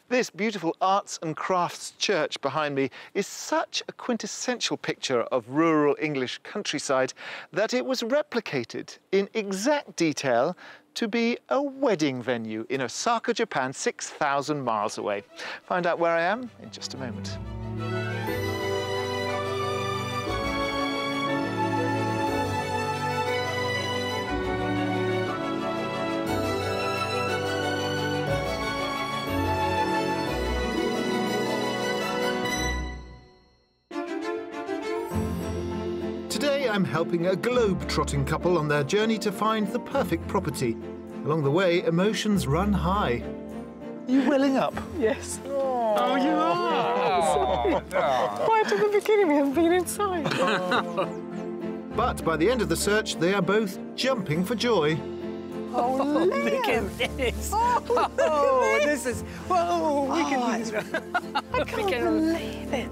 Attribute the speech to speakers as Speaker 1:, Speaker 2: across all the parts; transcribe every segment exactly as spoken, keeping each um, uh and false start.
Speaker 1: This beautiful arts and crafts church behind me is such a quintessential picture of rural English countryside that it was replicated in exact detail to be a wedding venue in Osaka, Japan, six thousand miles away. Find out where I am in just a moment. Today I'm helping a globe-trotting couple on their journey to find the perfect property. Along the way, emotions run high. Are you welling up?
Speaker 2: Yes.
Speaker 1: Oh,
Speaker 2: oh you are? Oh. Right at the beginning, we haven't been inside.
Speaker 1: Oh. But by the end of the search, they are both jumping for joy.
Speaker 2: Oh,
Speaker 3: look at this.
Speaker 2: Oh, look
Speaker 3: oh
Speaker 2: at this.
Speaker 3: this is... Whoa, we
Speaker 2: oh,
Speaker 3: can do
Speaker 2: this. I can't believe it.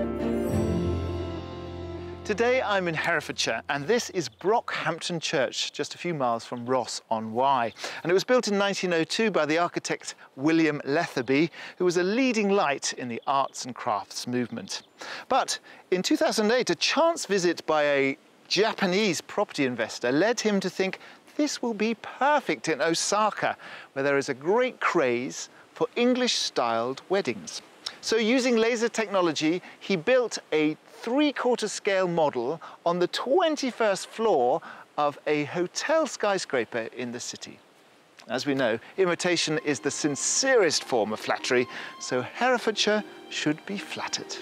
Speaker 1: Today I'm in Herefordshire, and this is Brockhampton Church, just a few miles from Ross-on-Wye. And it was built in nineteen oh two by the architect William Letherby, who was a leading light in the arts and crafts movement. But in two thousand eight, a chance visit by a Japanese property investor led him to think this will be perfect in Osaka, where there is a great craze for English-styled weddings. So using laser technology, he built a three-quarter scale model on the twenty-first floor of a hotel skyscraper in the city. As we know, imitation is the sincerest form of flattery, so Herefordshire should be flattered.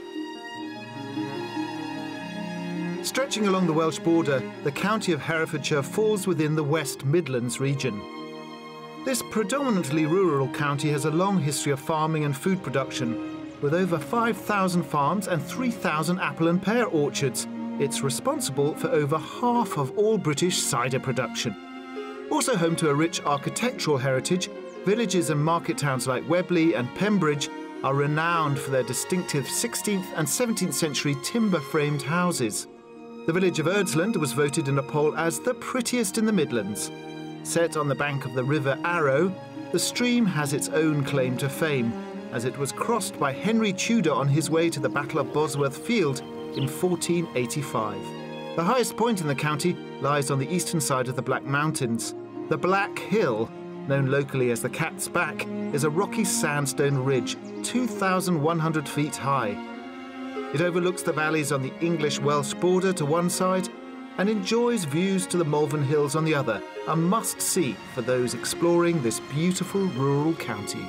Speaker 1: Stretching along the Welsh border, the county of Herefordshire falls within the West Midlands region. This predominantly rural county has a long history of farming and food production. With over five thousand farms and three thousand apple and pear orchards, it's responsible for over half of all British cider production. Also home to a rich architectural heritage, villages and market towns like Webley and Pembridge are renowned for their distinctive sixteenth and seventeenth century timber-framed houses. The village of Erdsland was voted in a poll as the prettiest in the Midlands. Set on the bank of the River Arrow, the stream has its own claim to fame, as it was crossed by Henry Tudor on his way to the Battle of Bosworth Field in fourteen eighty-five. The highest point in the county lies on the eastern side of the Black Mountains. The Black Hill, known locally as the Cat's Back, is a rocky sandstone ridge two thousand one hundred feet high. It overlooks the valleys on the English-Welsh border to one side and enjoys views to the Malvern Hills on the other, a must-see for those exploring this beautiful rural county.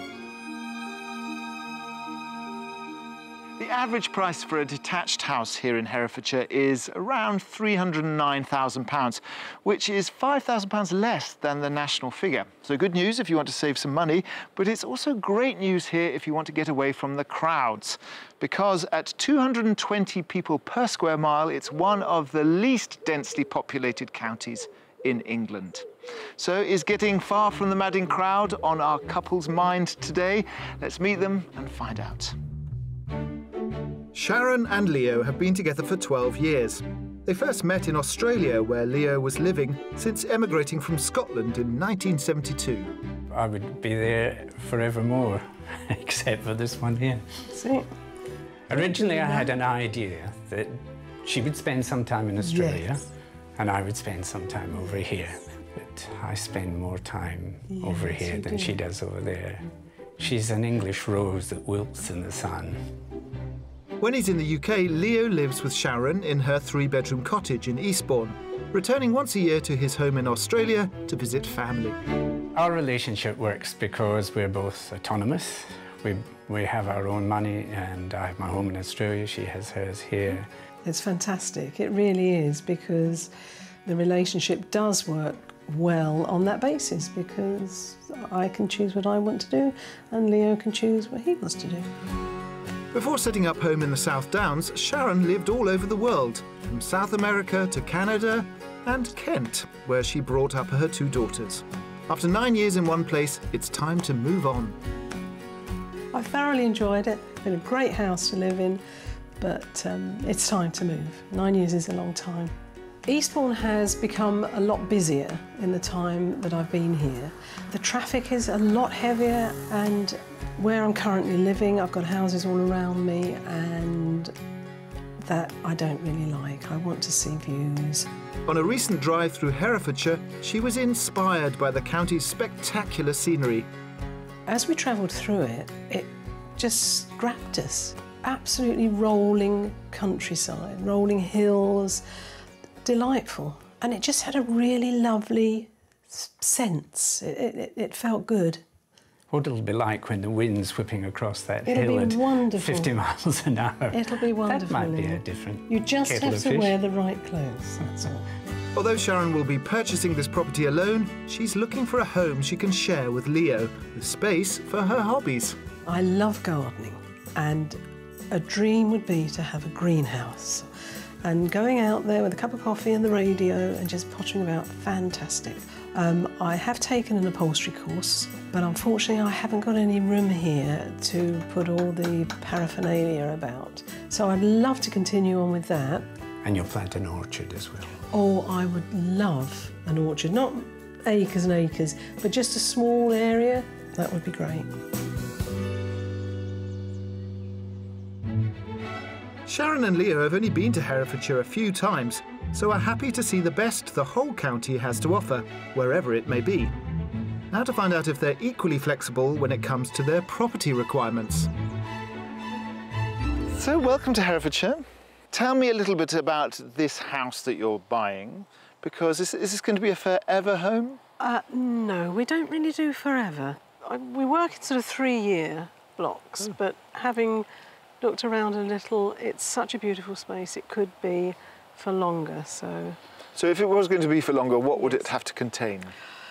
Speaker 1: The average price for a detached house here in Herefordshire is around three hundred and nine thousand pounds, which is five thousand pounds less than the national figure. So good news if you want to save some money, but it's also great news here if you want to get away from the crowds, because at two hundred and twenty people per square mile, it's one of the least densely populated counties in England. So is getting far from the madding crowd on our couple's mind today? Let's meet them and find out. Sharon and Leo have been together for twelve years. They first met in Australia, where Leo was living since emigrating from Scotland in nineteen seventy-two.
Speaker 3: I would be there forevermore, except for this one here.
Speaker 2: See?
Speaker 3: Originally, I had an idea that she would spend some time in Australia, yes, and I would spend some time over here. But I spend more time yes, over here than do. she does over there. She's an English rose that wilts in the sun.
Speaker 1: When he's in the U K, Leo lives with Sharon in her three-bedroom cottage in Eastbourne, returning once a year to his home in Australia to visit family.
Speaker 3: Our relationship works because we're both autonomous. We, we have our own money, and I have my home in Australia, she has hers here.
Speaker 2: It's fantastic, it really is, because the relationship does work well on that basis, because I can choose what I want to do and Leo can choose what he wants to do.
Speaker 1: Before setting up home in the South Downs, Sharon lived all over the world, from South America to Canada and Kent, where she brought up her two daughters. After nine years in one place, it's time to move on.
Speaker 2: I thoroughly enjoyed it. It's been a great house to live in, but um, it's time to move. Nine years is a long time. Eastbourne has become a lot busier in the time that I've been here. The traffic is a lot heavier, and where I'm currently living, I've got houses all around me, and that I don't really like. I want to see views.
Speaker 1: On a recent drive through Herefordshire, she was inspired by the county's spectacular scenery.
Speaker 2: As we travelled through it, it just grabbed us. Absolutely rolling countryside, rolling hills, delightful. And it just had a really lovely sense. It, it, it felt good.
Speaker 3: What it'll be like when the wind's whipping across that
Speaker 2: It'll
Speaker 3: hill
Speaker 2: be
Speaker 3: at
Speaker 2: wonderful.
Speaker 3: fifty miles an hour.
Speaker 2: It'll be wonderful.
Speaker 3: That might be
Speaker 2: Lynn.
Speaker 3: a different
Speaker 2: You just
Speaker 3: kettle
Speaker 2: have
Speaker 3: of
Speaker 2: to
Speaker 3: fish.
Speaker 2: wear the right clothes, that's all.
Speaker 1: Although Sharon will be purchasing this property alone, she's looking for a home she can share with Leo, with space for her hobbies.
Speaker 2: I love gardening, and a dream would be to have a greenhouse. And going out there with a cup of coffee and the radio and just pottering about, fantastic. Um, I have taken an upholstery course, but unfortunately I haven't got any room here to put all the paraphernalia about. So I'd love to continue on with that.
Speaker 3: And you'll plant an orchard as well.
Speaker 2: Oh, I would love an orchard, not acres and acres, but just a small area. That would be great.
Speaker 1: Sharon and Leo have only been to Herefordshire a few times, so are happy to see the best the whole county has to offer, wherever it may be. Now to find out if they're equally flexible when it comes to their property requirements.
Speaker 4: So, welcome to Herefordshire. Tell me a little bit about this house that you're buying, because is, is this going to be a forever home?
Speaker 2: Uh, no, we don't really do forever. I, we work in sort of three-year blocks,
Speaker 4: Mm.
Speaker 2: but having looked around a little, it's such a beautiful space, it could be for longer, so...
Speaker 4: So if it was going to be for longer, what would it have to contain?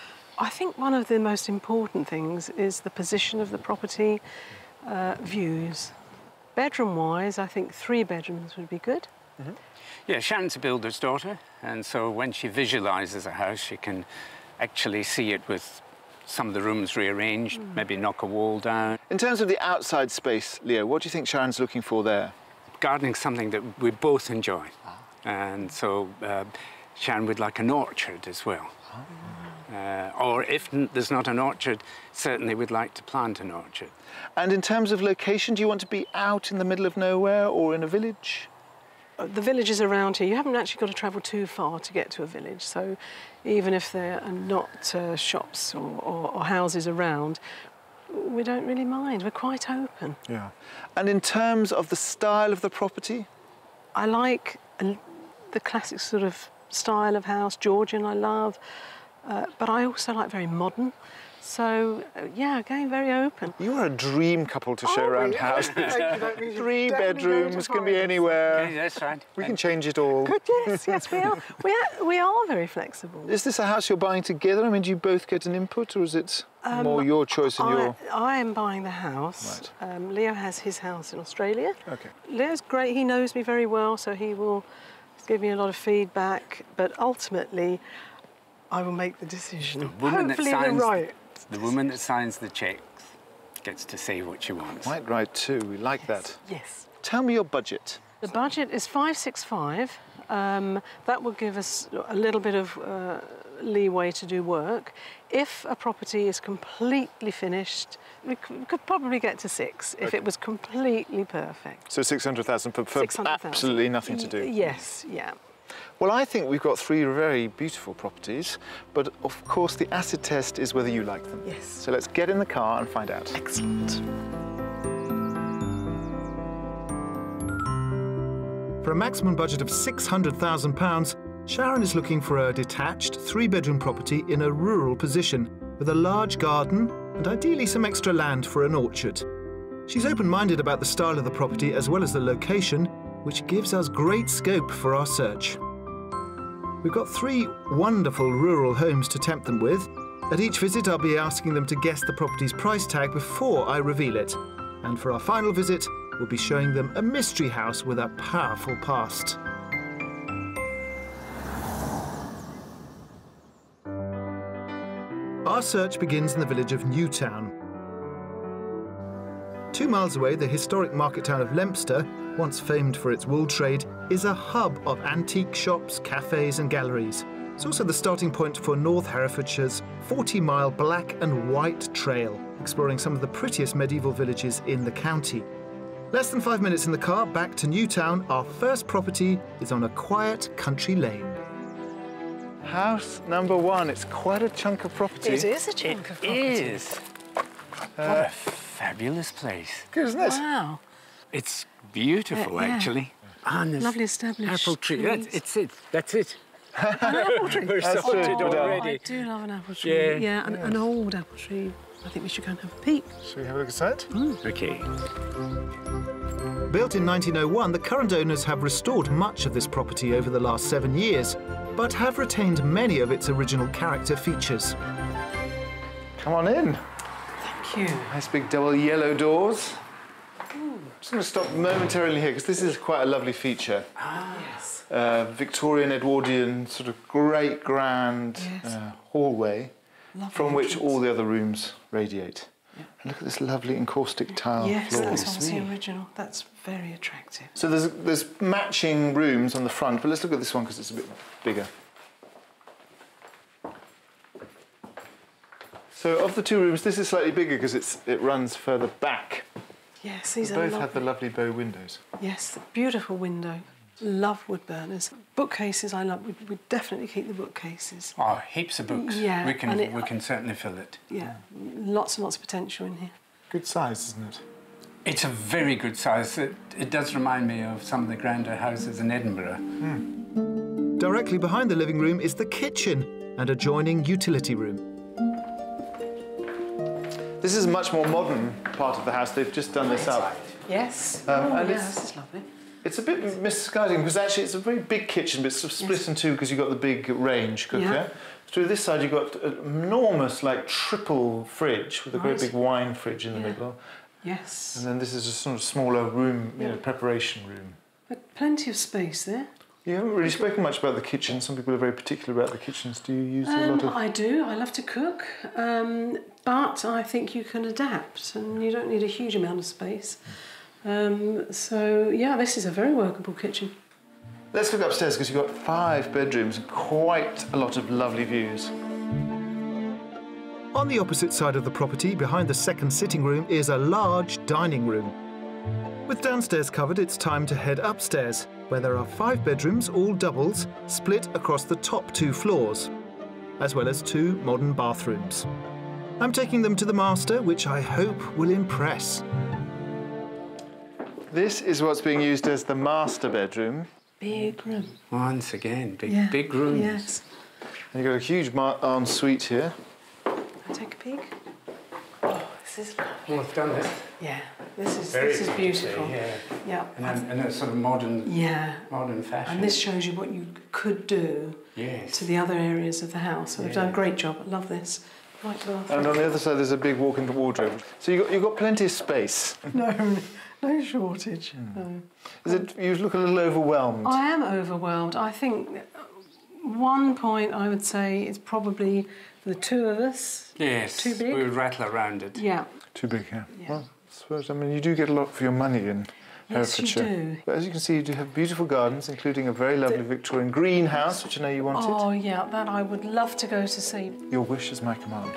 Speaker 2: I think one of the most important things is the position of the property, uh, views. Bedroom-wise, I think three bedrooms would be good.
Speaker 3: Mm-hmm. Yeah, Sharon's a builder's daughter, and so when she visualises a house, she can actually see it with some of the rooms rearranged, mm. maybe knock a wall down.
Speaker 4: In terms of the outside space, Leo, what do you think Sharon's looking for there?
Speaker 3: Gardening's something that we both enjoy, ah. and so uh, Sharon would like an orchard as well. Ah. Uh, or if n there's not an orchard, certainly we'd like to plant an orchard.
Speaker 4: And in terms of location, do you want to be out in the middle of nowhere or in a village?
Speaker 2: The villages around here, you haven't actually got to travel too far to get to a village, so even if there are not uh, shops or, or, or houses around, we don't really mind, we're quite open.
Speaker 4: Yeah. And in terms of the style of the property?
Speaker 2: I like a, the classic sort of style of house, Georgian I love, uh, but I also like very modern. So, uh, yeah, again, very open.
Speaker 4: You are a dream couple to show
Speaker 2: oh,
Speaker 4: around
Speaker 2: really?
Speaker 4: houses. Three bedrooms, can be
Speaker 2: find.
Speaker 4: anywhere.
Speaker 3: Okay, that's right.
Speaker 4: We can change it all.
Speaker 2: Good, yes, yes, we are. We are, we are very flexible.
Speaker 4: Is this a house you're buying together? I mean, do you both get an input, or is it um, more your choice and
Speaker 2: I,
Speaker 4: your...
Speaker 2: I am buying the house.
Speaker 4: Right.
Speaker 2: Um, Leo has his house in Australia.
Speaker 4: Okay.
Speaker 2: Leo's great, he knows me very well, so he will give me a lot of feedback, but ultimately, I will make the decision.
Speaker 3: The woman
Speaker 2: Hopefully
Speaker 3: that signs
Speaker 2: they're right.
Speaker 3: The, the woman that signs the cheques gets to say what she wants.
Speaker 4: Quite right too, we like that.
Speaker 2: Yes.
Speaker 4: Tell me your budget.
Speaker 2: The budget is five six five. Um, that will give us a little bit of uh, leeway to do work. If a property is completely finished, we could probably get to six if
Speaker 4: okay.
Speaker 2: it was completely perfect.
Speaker 4: So six hundred thousand for, for
Speaker 2: six hundred thousand.
Speaker 4: Absolutely nothing to do?
Speaker 2: Yes, yeah.
Speaker 4: Well, I think we've got three very beautiful properties, but of course the acid test is whether you like them.
Speaker 2: Yes.
Speaker 4: So let's get in the car and find out.
Speaker 2: Excellent.
Speaker 1: For a maximum budget of six hundred thousand pounds, Sharon is looking for a detached three-bedroom property in a rural position with a large garden and ideally some extra land for an orchard. She's open-minded about the style of the property as well as the location, which gives us great scope for our search. We've got three wonderful rural homes to tempt them with. At each visit, I'll be asking them to guess the property's price tag before I reveal it. And for our final visit, we'll be showing them a mystery house with a powerful past. Our search begins in the village of Newtown. Two miles away, the historic market town of Lempster once famed for its wool trade, is a hub of antique shops, cafes and galleries. It's also the starting point for North Herefordshire's forty mile black and white trail, exploring some of the prettiest medieval villages in the county. Less than five minutes in the car back to Newtown, our first property is on a quiet country lane.
Speaker 4: House number one. It's quite a chunk of property.
Speaker 2: It is a chunk of property.
Speaker 3: It is.
Speaker 4: Uh,
Speaker 3: What a fabulous place.
Speaker 4: Good, isn't it?
Speaker 2: Wow.
Speaker 3: It's beautiful,
Speaker 2: Uh, yeah.
Speaker 3: actually. And there's
Speaker 2: Lovely established
Speaker 3: apple tree.
Speaker 2: trees.
Speaker 3: That's, it's it. That's it.
Speaker 2: An apple tree.
Speaker 3: We're
Speaker 4: That's
Speaker 3: sorted
Speaker 4: true, madame.
Speaker 3: already.
Speaker 2: I do love an apple tree.
Speaker 3: Yeah.
Speaker 2: Yeah, an, an old apple tree. I think we should go and have a peek.
Speaker 4: Shall we have a look inside?
Speaker 3: Okay.
Speaker 1: Built in nineteen oh one, the current owners have restored much of this property over the last seven years, but have retained many of its original character features.
Speaker 4: Come on in.
Speaker 2: Thank you.
Speaker 4: Nice big double yellow doors. I'm just going to stop momentarily here because this is quite a lovely feature.
Speaker 2: Ah, yes.
Speaker 4: Uh, Victorian, Edwardian, sort of great grand
Speaker 2: Yes.
Speaker 4: uh, hallway
Speaker 2: Lovely
Speaker 4: from which
Speaker 2: entrance.
Speaker 4: all the other rooms radiate.
Speaker 2: Yeah.
Speaker 4: And look at this lovely encaustic tile
Speaker 2: Yes,
Speaker 4: floor.
Speaker 2: that's obviously original. That's very attractive.
Speaker 4: So there's, there's matching rooms on the front, but let's look at this one because it's a bit bigger. So of the two rooms, this is slightly bigger because it's it runs further back.
Speaker 2: Yes, these
Speaker 4: They
Speaker 2: are
Speaker 4: both
Speaker 2: lovely.
Speaker 4: have the lovely bow windows.
Speaker 2: Yes, the beautiful window. Love wood burners. Bookcases, I love. We'd, we'd definitely keep the bookcases.
Speaker 3: Oh, heaps of books.
Speaker 2: Yeah,
Speaker 3: We can,
Speaker 2: and it-
Speaker 3: we can certainly fill it.
Speaker 2: Yeah, lots and lots of potential in here.
Speaker 4: Good size, isn't it?
Speaker 3: It's a very good size. It, it does remind me of some of the grander houses in Edinburgh.
Speaker 1: Directly behind the living room is the kitchen and adjoining utility room.
Speaker 4: This is a much more modern part of the house. They've just done this up.
Speaker 2: Yes.
Speaker 4: Um,
Speaker 2: oh,
Speaker 4: and
Speaker 2: yeah,
Speaker 4: it's-
Speaker 2: this is lovely.
Speaker 4: It's a bit misguiding because actually it's a very big kitchen, but it's sort of split
Speaker 2: Yes.
Speaker 4: in two because you've got the big range cooker.
Speaker 2: Yeah.
Speaker 4: Through this side you've got an enormous, like, triple fridge with a great
Speaker 2: Right.
Speaker 4: big wine fridge in the
Speaker 2: Yeah.
Speaker 4: middle.
Speaker 2: Yes.
Speaker 4: And then this is a sort of smaller room, you know,
Speaker 2: Yeah.
Speaker 4: preparation room.
Speaker 2: But plenty of space there.
Speaker 4: You haven't really spoken much about the kitchen. Some people are very particular about the kitchens. Do you use a
Speaker 2: Um,
Speaker 4: lot of...
Speaker 2: I do. I love to cook, um, but I think you can adapt, and you don't need a huge amount of space. Um, so yeah, this is a very workable kitchen.
Speaker 4: Let's look upstairs because you've got five bedrooms and quite a lot of lovely views.
Speaker 1: On the opposite side of the property, behind the second sitting room, is a large dining room. With downstairs covered, it's time to head upstairs, where there are five bedrooms, all doubles, split across the top two floors, as well as two modern bathrooms. I'm taking them to the master, which I hope will impress.
Speaker 4: This is what's being used as the master bedroom.
Speaker 2: Big room.
Speaker 3: Once again, big,
Speaker 2: Yeah.
Speaker 3: big rooms.
Speaker 2: Yes.
Speaker 4: And you've got a huge ma- ensuite here.
Speaker 2: I'll take a peek. Oh, this is lovely.
Speaker 3: Well, I've done this.
Speaker 2: Yeah, this is
Speaker 3: Very
Speaker 2: this is beautiful.
Speaker 3: Yeah.
Speaker 2: Yeah.
Speaker 3: And then, in a sort of modern,
Speaker 2: Yeah.
Speaker 3: modern fashion.
Speaker 2: And this shows you what you could do
Speaker 3: Yes.
Speaker 2: to the other areas of the house. So they've done a
Speaker 3: Yeah.
Speaker 2: great job. I love this. Right bathroom.
Speaker 4: And on the other side, there's a big walk-in wardrobe. So you've got, you've got plenty of space.
Speaker 2: No, no shortage. No.
Speaker 4: Is it, you look a little overwhelmed.
Speaker 2: I am overwhelmed. I think one point I would say is probably for the two of us.
Speaker 3: Yes.
Speaker 2: Too big?
Speaker 3: We would rattle around it.
Speaker 2: Yeah.
Speaker 4: Too big, yeah.
Speaker 2: Yeah.
Speaker 4: Well, I suppose, I mean, you do get a lot for your money in
Speaker 2: Yes, you
Speaker 4: Herefordshire.
Speaker 2: do.
Speaker 4: But as you can see, you do have beautiful gardens, including a very lovely Victorian greenhouse, which I know you wanted.
Speaker 2: Oh, yeah, that I would love to go to see.
Speaker 4: Your wish is my command.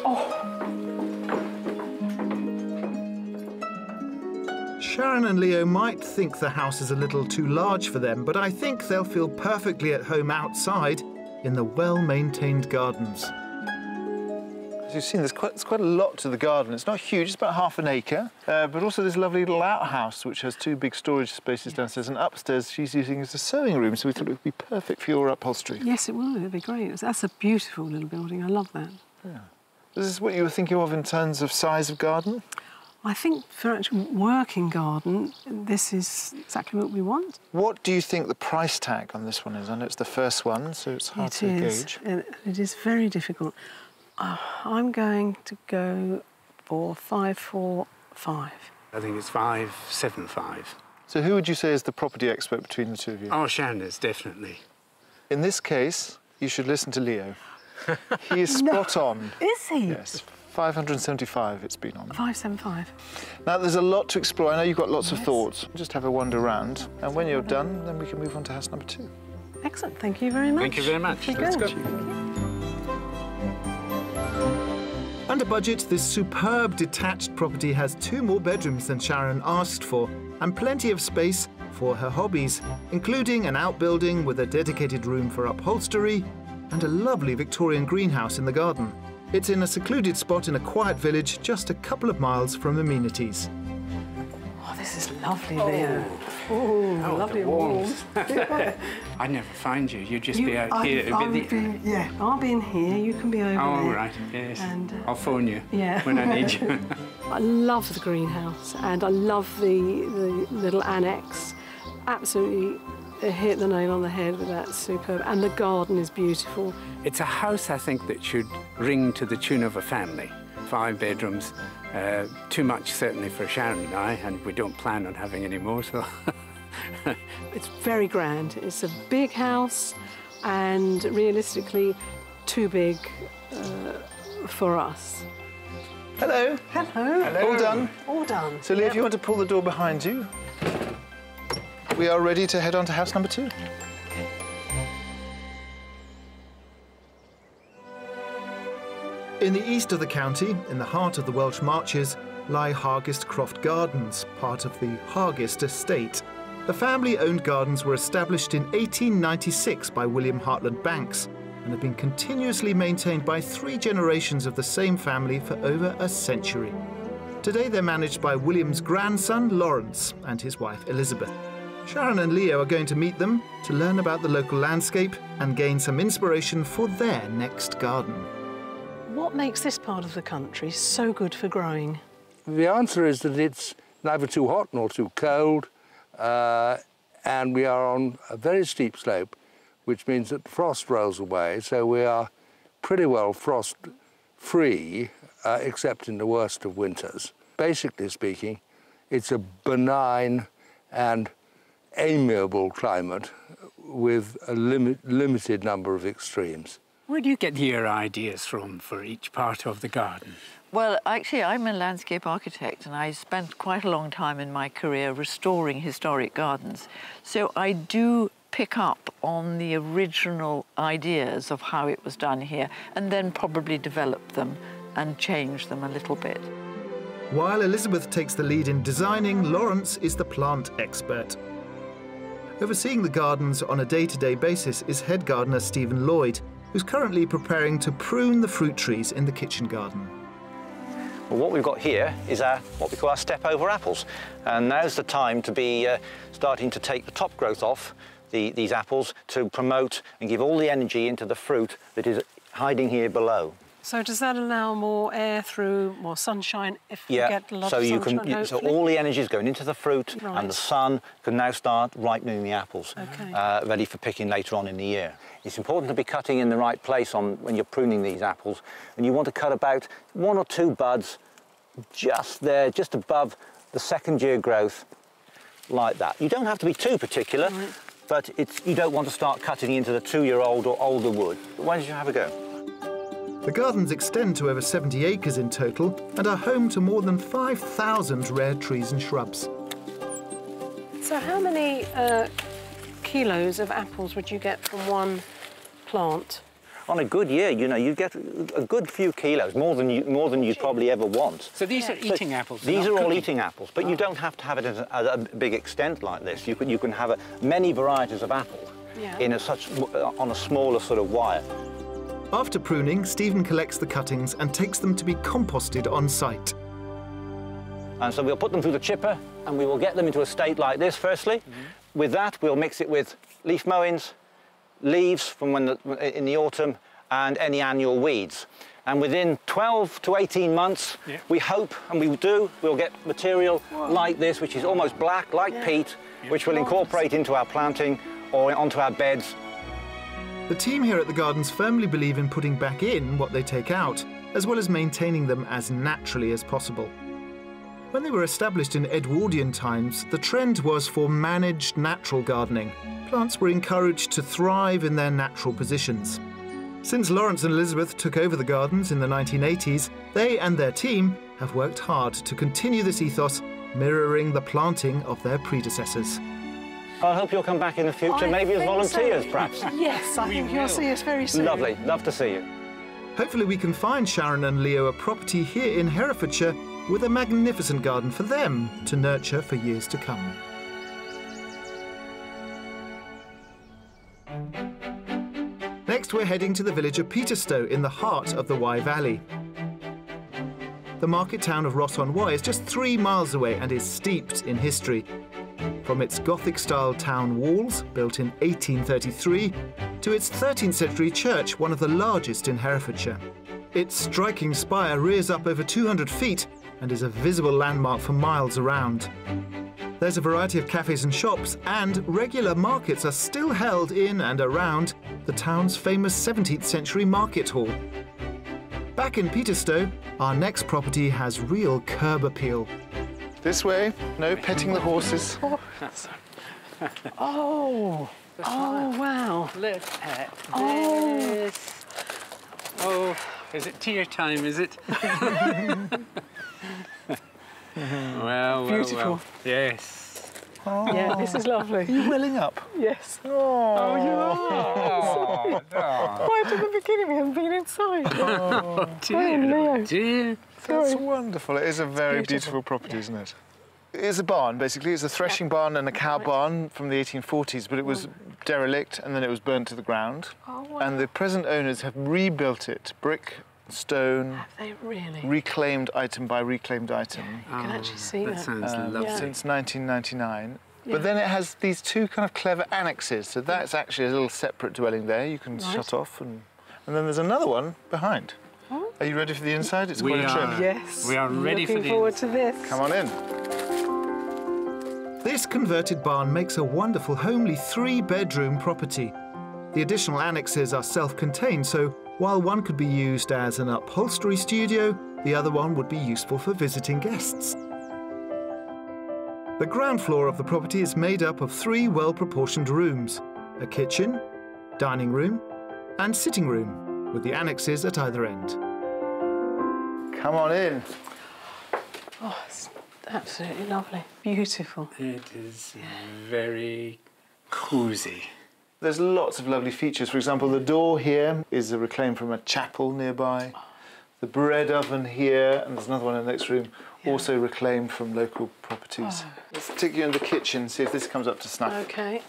Speaker 1: Sharon and Leo might think the house is a little too large for them, but I think they'll feel perfectly at home outside in the well-maintained gardens.
Speaker 4: As you've seen, there's quite, there's quite a lot to the garden. It's not huge, it's about half an acre, uh, but also this lovely little outhouse, which has two big storage spaces downstairs, and upstairs she's using as a sewing room, so we thought it would be perfect for your upholstery.
Speaker 2: Yes, it would. It'd be great. That's a beautiful little building. I love that.
Speaker 4: Yeah. Is this what you were thinking of in terms of size of garden?
Speaker 2: I think for actual working garden, this is exactly what we want.
Speaker 4: What do you think the price tag on this one is? I know it's the first one, so it's hard
Speaker 2: It
Speaker 4: to
Speaker 2: is.
Speaker 4: gauge.
Speaker 2: It, it is very difficult. Uh, I'm going to go for five, four, five.
Speaker 3: I think it's five, seven, five.
Speaker 4: So who would you say is the property expert between the two of you?
Speaker 3: Oh, Sharon is, definitely.
Speaker 4: In this case, you should listen to Leo. He is spot on.
Speaker 2: Is he?
Speaker 4: Yes. five hundred seventy-five it's been on.
Speaker 2: five seventy-five.
Speaker 4: Now, there's a lot to explore. I know you've got lots
Speaker 2: Yes.
Speaker 4: of thoughts. Just have a wander around, and when you're done, then we can move on to house number two.
Speaker 2: Excellent, thank you very much.
Speaker 3: Thank you very much.
Speaker 2: Let's
Speaker 3: Let's
Speaker 2: go.
Speaker 3: go.
Speaker 1: Under budget, this superb detached property has two more bedrooms than Sharon asked for, and plenty of space for her hobbies, including an outbuilding with a dedicated room for upholstery and a lovely Victorian greenhouse in the garden. It's in a secluded spot in a quiet village just a couple of miles from amenities.
Speaker 2: Oh, this is lovely, Leo. Oh,
Speaker 3: Oh,
Speaker 2: lovely
Speaker 3: the
Speaker 2: and warm.
Speaker 3: walls. I'd never find you. You'd just
Speaker 2: You-
Speaker 3: be out
Speaker 2: I-
Speaker 3: here.
Speaker 2: I'll
Speaker 3: with the-
Speaker 2: be- yeah, I'll be in here, you can be over
Speaker 3: Oh,
Speaker 2: there.
Speaker 3: right, yes.
Speaker 2: And, uh,
Speaker 3: I'll phone you
Speaker 2: yeah.
Speaker 3: when I need you.
Speaker 2: I love the greenhouse and I love the, the little annex. Absolutely hit the nail on the head with that, superb. And the garden is beautiful.
Speaker 3: It's a house, I think, that should ring to the tune of a family. Five bedrooms, uh, too much certainly for Sharon and I, and we don't plan on having any more, so...
Speaker 2: It's very grand. It's a big house and realistically too big uh, for us.
Speaker 4: Hello.
Speaker 2: Hello.
Speaker 4: All done.
Speaker 2: All done.
Speaker 4: So, Lee,
Speaker 2: Yep.
Speaker 4: if you want to pull the door behind you, we are ready to head on to house number two.
Speaker 1: In the east of the county, in the heart of the Welsh Marches, lie Hargest Croft Gardens, part of the Hargest estate. The family-owned gardens were established in eighteen ninety-six by William Hartland Banks and have been continuously maintained by three generations of the same family for over a century. Today they're managed by William's grandson, Lawrence, and his wife, Elizabeth. Sharon and Leo are going to meet them to learn about the local landscape and gain some inspiration for their next garden.
Speaker 2: What makes this part of the country so good for growing?
Speaker 5: The answer is that it's neither too hot nor too cold, uh, and we are on a very steep slope, which means that frost rolls away, so we are pretty well frost-free, uh, except in the worst of winters. Basically speaking, it's a benign and amiable climate with a limit, limited number of extremes.
Speaker 3: Where do you get your ideas from for each part of the garden?
Speaker 6: Well, actually, I'm a landscape architect and I spent quite a long time in my career restoring historic gardens. So I do pick up on the original ideas of how it was done here and then probably develop them and change them a little bit.
Speaker 1: While Elizabeth takes the lead in designing, Lawrence is the plant expert. Overseeing the gardens on a day-to-day basis is head gardener Stephen Lloyd, who's currently preparing to prune the fruit trees in the kitchen garden.
Speaker 7: Well, what we've got here is our, what we call our step-over apples. And now's the time to be uh, starting to take the top growth off the, these apples to promote and give all the energy into the fruit that is hiding here below.
Speaker 2: So does that allow more air through, more sunshine, if
Speaker 7: Yeah,
Speaker 2: you get a lot
Speaker 7: so
Speaker 2: of
Speaker 7: you
Speaker 2: sunshine,
Speaker 7: can, you, so
Speaker 2: hopefully?
Speaker 7: all the energy is going into the fruit,
Speaker 2: Right.
Speaker 7: and the sun can now start ripening the apples,
Speaker 2: Okay.
Speaker 7: uh, ready for picking later on in the year. It's important to be cutting in the right place on when you're pruning these apples, and you want to cut about one or two buds just there, just above the second year growth, like that. You don't have to be too particular,
Speaker 2: Right.
Speaker 7: but it's, you don't want to start cutting into the two-year-old or older wood. Why don't you have a go?
Speaker 1: The gardens extend to over seventy acres in total and are home to more than five thousand rare trees and shrubs.
Speaker 2: So how many uh, kilos of apples would you get from one plant?
Speaker 7: On a good year, you know, you get a good few kilos, more than you, more than you'd probably ever want.
Speaker 3: So these are
Speaker 7: So
Speaker 3: eating apples?
Speaker 7: These
Speaker 3: not
Speaker 7: are all
Speaker 3: cooking?
Speaker 7: eating apples, but you don't have to have it at a, at a big extent like this. You can, you can have a, many varieties of apple
Speaker 2: Yeah.
Speaker 7: in a such, on a smaller sort of wire.
Speaker 1: After pruning, Stephen collects the cuttings and takes them to be composted on site.
Speaker 7: And so we'll put them through the chipper and we will get them into a state like this, firstly. Mm-hmm. With that, we'll mix it with leaf mowings, leaves from when the, in the autumn, and any annual weeds. And within twelve to eighteen months,
Speaker 3: Yeah.
Speaker 7: we hope, and we do, we'll get material like this, which is almost black, like
Speaker 2: Yeah.
Speaker 7: peat, which will incorporate into our planting or onto our beds.
Speaker 1: The team here at the gardens firmly believe in putting back in what they take out, as well as maintaining them as naturally as possible. When they were established in Edwardian times, the trend was for managed natural gardening. Plants were encouraged to thrive in their natural positions. Since Lawrence and Elizabeth took over the gardens in the nineteen eighties, they and their team have worked hard to continue this ethos, mirroring the planting of their predecessors.
Speaker 7: I hope you'll come back in the future,
Speaker 2: I
Speaker 7: maybe as volunteers,
Speaker 2: so.
Speaker 7: perhaps.
Speaker 2: Yes, I think you'll see us very soon.
Speaker 7: Lovely, love to see you.
Speaker 1: Hopefully we can find Sharon and Leo a property here in Herefordshire with a magnificent garden for them to nurture for years to come. Next, we're heading to the village of Peterstow in the heart of the Wye Valley. The market town of Ross-on-Wye is just three miles away and is steeped in history. From its Gothic-style town walls, built in eighteen thirty-three, to its thirteenth century church, one of the largest in Herefordshire. Its striking spire rears up over two hundred feet and is a visible landmark for miles around. There's a variety of cafes and shops, and regular markets are still held in and around the town's famous seventeenth century market hall. Back in Peterstow, our next property has real curb appeal.
Speaker 4: This way, no petting the horses.
Speaker 2: Oh, oh wow.
Speaker 3: Look at
Speaker 2: Oh.
Speaker 3: this. Oh, is it tear time, is it? Well, well,
Speaker 2: Beautiful.
Speaker 3: well. Yes.
Speaker 4: Oh.
Speaker 2: Yeah, this is lovely.
Speaker 4: Are you welling up?
Speaker 2: Yes.
Speaker 4: Oh,
Speaker 3: you are.
Speaker 2: Right at the beginning, we haven't been inside.
Speaker 3: Oh, dear,
Speaker 2: Leo.
Speaker 3: oh, dear.
Speaker 4: That's wonderful. It is a very
Speaker 2: beautiful.
Speaker 4: beautiful property, isn't it? It's a barn, basically. It's a threshing barn and a cow barn from the eighteen forties, but it was derelict and then it was burnt to the ground.
Speaker 2: Oh, wow.
Speaker 4: And the present owners have rebuilt it, brick, stone,
Speaker 2: Have they really?
Speaker 4: reclaimed item by reclaimed item,
Speaker 2: You can actually see
Speaker 3: that
Speaker 2: that.
Speaker 3: sounds
Speaker 4: um,
Speaker 3: lovely.
Speaker 4: since nineteen ninety-nine.
Speaker 2: Yeah.
Speaker 4: But then it has these two kind of clever annexes, so that's actually a little separate dwelling there. You can
Speaker 2: Right.
Speaker 4: shut off, and, and then there's another one behind.
Speaker 2: Oh.
Speaker 4: Are you ready for the inside? It's
Speaker 3: We
Speaker 4: quite a
Speaker 3: are.
Speaker 4: trip.
Speaker 2: Yes.
Speaker 3: We are ready for
Speaker 2: Looking
Speaker 3: the
Speaker 2: forward to this.
Speaker 4: Come on in.
Speaker 1: This converted barn makes a wonderful homely three-bedroom property. The additional annexes are self-contained, so while one could be used as an upholstery studio, the other one would be useful for visiting guests. The ground floor of the property is made up of three well-proportioned rooms: a kitchen, dining room, and sitting room, with the annexes at either end.
Speaker 4: Come on in.
Speaker 2: Oh, it's absolutely lovely. Beautiful.
Speaker 3: It is very cosy.
Speaker 4: There's lots of lovely features. For example, the door here is a reclaim from a chapel nearby. The bread oven here, and there's another one in the next room,
Speaker 2: Yeah.
Speaker 4: also reclaimed from local properties.
Speaker 2: Oh.
Speaker 4: Let's take you in the kitchen, see if this comes up to snuff.
Speaker 2: Okay.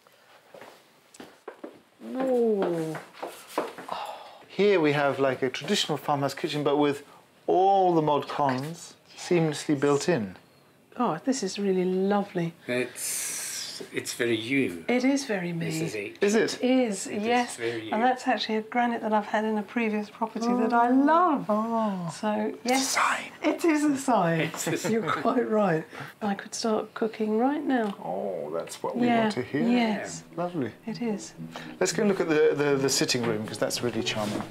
Speaker 2: Ooh.
Speaker 4: Here we have like a traditional farmhouse kitchen, but with all the mod cons seamlessly built in.
Speaker 2: Oh, this is really lovely.
Speaker 3: It's it's very you.
Speaker 2: It is very me.
Speaker 3: Missus H.
Speaker 4: Is it?
Speaker 2: It is,
Speaker 3: It is
Speaker 2: yes.
Speaker 3: very
Speaker 2: And
Speaker 3: you.
Speaker 2: that's actually a granite that I've had in a previous property that I love.
Speaker 4: Oh.
Speaker 2: So, yes.
Speaker 4: Sign.
Speaker 2: It is a sign.
Speaker 3: It's a
Speaker 2: You're quite right. I could start cooking right now.
Speaker 4: Oh, that's what we
Speaker 2: Yeah,
Speaker 4: want to hear.
Speaker 2: yes.
Speaker 4: Lovely.
Speaker 2: It is.
Speaker 4: Let's go and look at the, the, the sitting room, because that's really charming.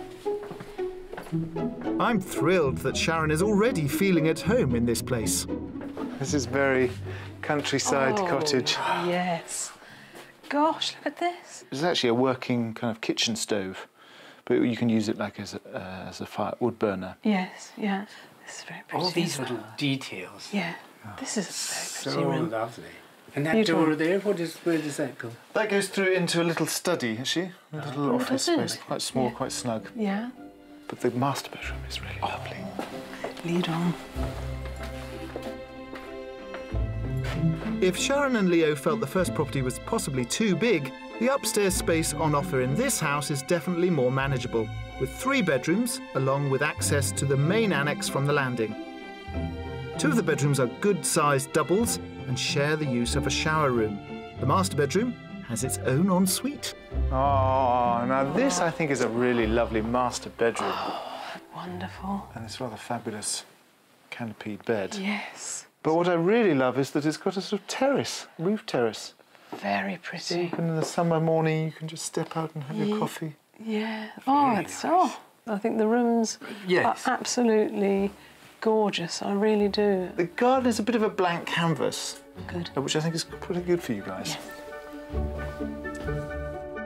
Speaker 1: I'm thrilled that Sharon is already feeling at home in this place.
Speaker 4: This is very countryside
Speaker 2: Oh,
Speaker 4: cottage.
Speaker 2: Yes. Gosh, look at this.
Speaker 4: It's actually a working kind of kitchen stove, but you can use it like as a, uh, as a fire wood burner.
Speaker 2: Yes, yeah. This is very pretty.
Speaker 3: All these
Speaker 2: as well.
Speaker 3: little details.
Speaker 2: Yeah. This is a very
Speaker 3: So
Speaker 2: pretty room.
Speaker 3: lovely. And that
Speaker 2: Beautiful.
Speaker 3: door there, what is, where does that go?
Speaker 4: That goes through into a little study, actually, a little
Speaker 2: Oh,
Speaker 4: office
Speaker 2: does it?
Speaker 4: space, quite small,
Speaker 2: Yeah.
Speaker 4: quite snug.
Speaker 2: Yeah.
Speaker 4: But the master bedroom is really lovely.
Speaker 2: Lead on.
Speaker 1: If Sharon and Leo felt the first property was possibly too big, the upstairs space on offer in this house is definitely more manageable, with three bedrooms, along with access to the main annex from the landing. Two of the bedrooms are good-sized doubles and share the use of a shower room. The master bedroom has its own ensuite.
Speaker 4: Oh, now this I think is a really lovely master bedroom.
Speaker 2: Wonderful.
Speaker 4: And it's rather fabulous canopied bed.
Speaker 2: Yes.
Speaker 4: But what I really love is that it's got a sort of terrace, roof terrace.
Speaker 2: Very pretty.
Speaker 4: And in the summer morning you can just step out and have your
Speaker 2: Ye-
Speaker 4: coffee.
Speaker 2: Yeah. Oh, it's oh. I think the rooms
Speaker 3: Yes.
Speaker 2: are absolutely gorgeous. I really do.
Speaker 4: The garden is a bit of a blank canvas,
Speaker 2: Good.
Speaker 4: which I think is pretty good for you guys.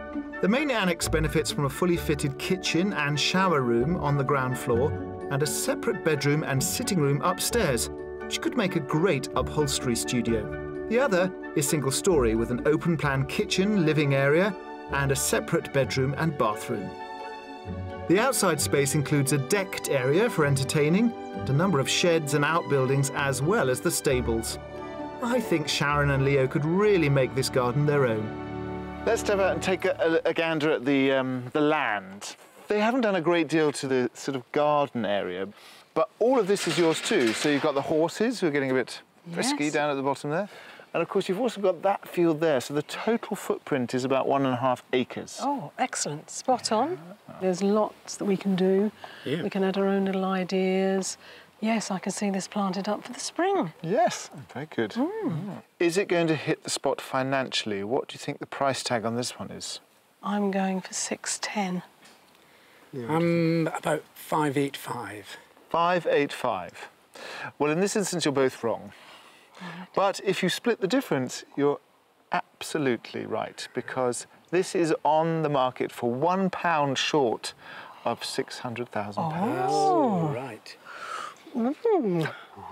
Speaker 1: The main annex benefits from a fully fitted kitchen and shower room on the ground floor and a separate bedroom and sitting room upstairs, which could make a great upholstery studio. The other is single-storey with an open-plan kitchen, living area and a separate bedroom and bathroom. The outside space includes a decked area for entertaining and a number of sheds and outbuildings as well as the stables. I think Sharon and Leo could really make this garden their own.
Speaker 4: Let's step out and take a, a, a gander at the, um, the land. They haven't done a great deal to the sort of garden area, but all of this is yours too. So you've got the horses who are getting a bit frisky yes. down at the bottom there. And of course, you've also got that field there. So the total footprint is about one and a half acres.
Speaker 2: Oh, excellent. Spot on. There's lots that we can do. Yeah. We can add our own little ideas. Yes, I can see this planted up for the spring.
Speaker 4: Yes, very good. Mm. Mm. Is it going to hit the spot financially? What do you think the price tag on this one is?
Speaker 2: I'm going for six ten.
Speaker 3: Um, about five eight five.
Speaker 4: Five eight five. Well, in this instance, you're both wrong. Right. But if you split the difference, you're absolutely right, because this is on the market for one pound short of six hundred thousand pounds.
Speaker 3: Oh, right.
Speaker 2: Mm.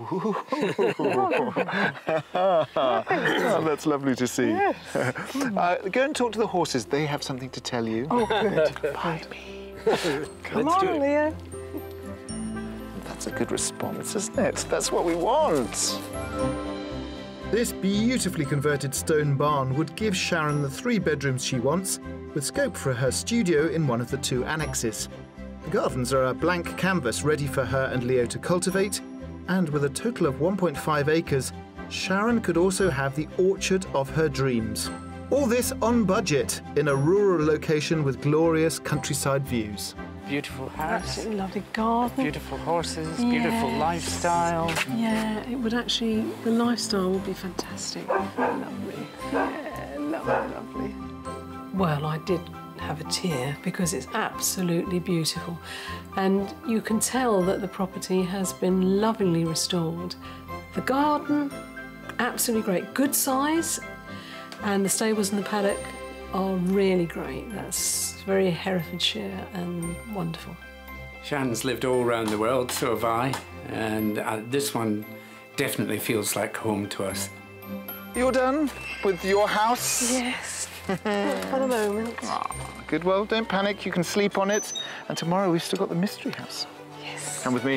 Speaker 4: Oh, that's lovely to see.
Speaker 2: Yes.
Speaker 4: uh, go and talk to the horses. They have something to tell you.
Speaker 2: Oh, good.
Speaker 4: By me.
Speaker 2: Come Let's on, Leo.
Speaker 4: That's a good response, isn't it? That's what we want.
Speaker 1: This beautifully converted stone barn would give Sharon the three bedrooms she wants, with scope for her studio in one of the two annexes. The gardens are a blank canvas ready for her and Leo to cultivate, and with a total of one point five acres, Sharon could also have the orchard of her dreams. All this on budget, in a rural location with glorious countryside views.
Speaker 3: Beautiful house.
Speaker 2: Absolutely lovely garden.
Speaker 3: Beautiful horses,
Speaker 2: yes.
Speaker 3: beautiful lifestyle.
Speaker 2: Yeah, it would actually, the lifestyle would be fantastic. Lovely. Yeah, lovely, lovely. Well, I did have a tear because it's absolutely beautiful. And you can tell that the property has been lovingly restored. The garden, absolutely great. Good size, and the stables and the paddock are really great. That's very Herefordshire and wonderful.
Speaker 3: Sharon's lived all around the world, so have I, and uh, this one definitely feels like home to us.
Speaker 4: You're done with your house?
Speaker 2: Yes, for the moment.
Speaker 4: Oh, good, well, don't panic, you can sleep on it, and tomorrow we've still got the mystery house.
Speaker 2: Yes.
Speaker 4: Come with me.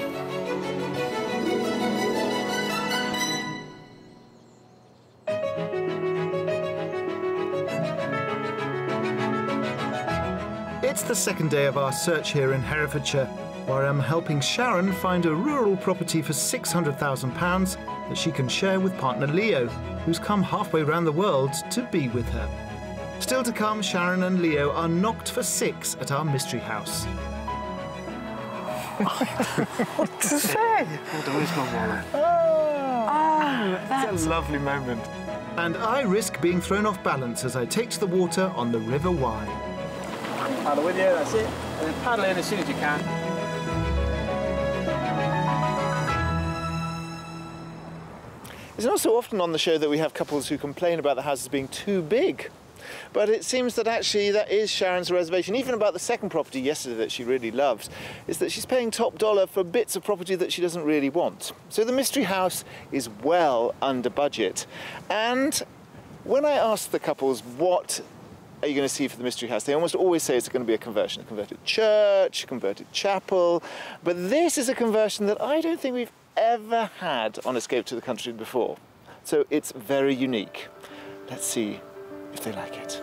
Speaker 1: It's the second day of our search here in Herefordshire, where I'm helping Sharon find a rural property for six hundred thousand pounds that she can share with partner Leo, who's come halfway around the world to be with her. Still to come, Sharon and Leo are knocked for six at our mystery house.
Speaker 2: What to say?
Speaker 3: Hold on, where's my wallet?
Speaker 2: Oh, that's
Speaker 4: it's a lovely moment.
Speaker 1: And I risk being thrown off balance as I take to the water on the River Wye.
Speaker 8: Paddle with you, that's it. And then paddle in as soon as you can.
Speaker 4: It's not so often on the show that we have couples who complain about the houses being too big. But it seems that actually that is Sharon's reservation, even about the second property yesterday that she really loved, is that she's paying top dollar for bits of property that she doesn't really want. So the mystery house is well under budget. And when I ask the couples what are you going to see for the mystery house, they almost always say it's going to be a conversion, a converted church, a converted chapel. But this is a conversion that I don't think we've ever had on Escape to the Country before. So it's very unique. Let's see if they like it.